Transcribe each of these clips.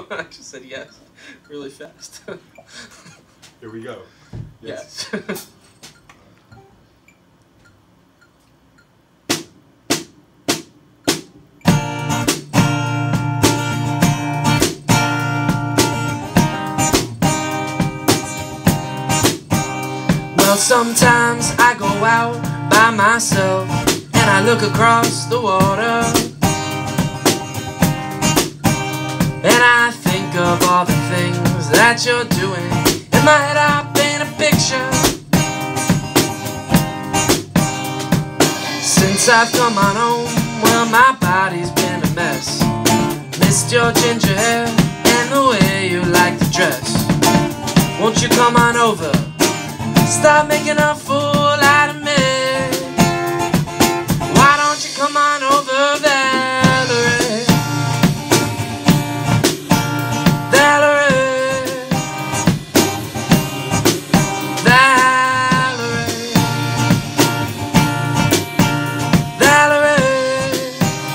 I just said yes, really fast. Here we go. Yes. Well, sometimes I go out by myself and I look across the water, and I think of all the things that you're doing. In my head I paint a picture. Since I've come on home, well, my body's been a mess. Missed your ginger hair and the way you like to dress. Won't you come on over? Stop making a fool out of me. Why don't you come on over, Valarie? Valarie, Valarie, Valarie.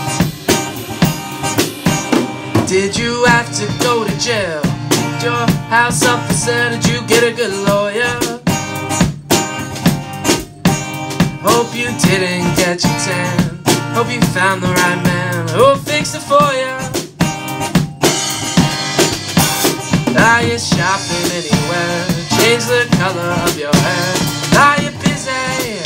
Did you have to go to jail? Did your house up for sale? Did you get a good lawyer? Hope you didn't get your tan. Hope you found the right man who'll fix it for you. Are you shopping anywhere? Change the color of your hair. Are you busy?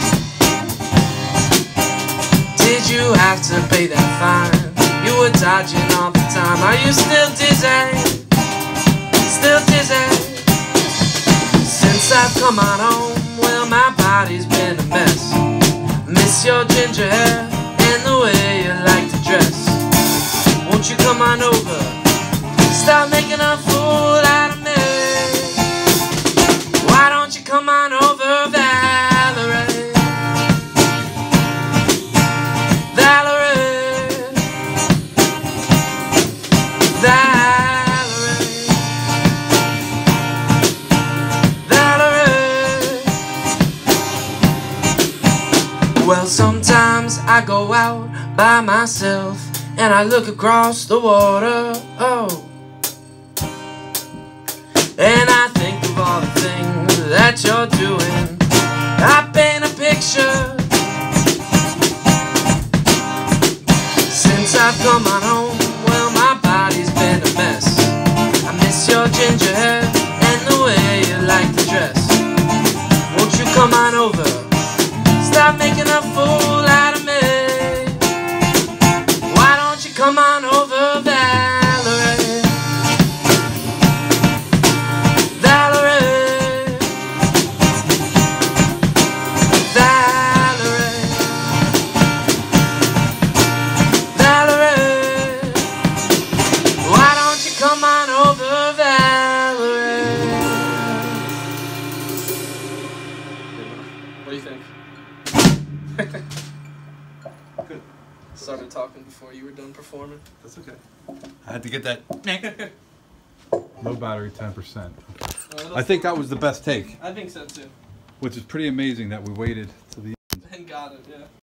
Did you have to pay that fine? You were dodging all the time. Are you still dizzy? Still dizzy? Since I've come on home, well, my body's been a mess. Miss your ginger hair and the way you like to dress. Won't you come on over? Stop making a fool out of me. Why don't you come on over, Valarie? Valarie, Valarie, Valarie. Well, sometimes I go out by myself and I look across the water, oh, and I think of all the things that you're doing. I paint a picture. Since I've come on home, well, my body's been a mess. I miss your ginger hair and the way you like to dress. Won't you come on over? Stop making a fool out of me. Why don't you come on over, Valarie? Valarie, Valarie, Valarie. Why don't you come on over, Valarie? What do you think? Good. Started talking before you were done performing. That's okay. I had to get that. Low battery, 10%. I think that was the best take. I think so too. Which is pretty amazing that we waited till the And got it, yeah.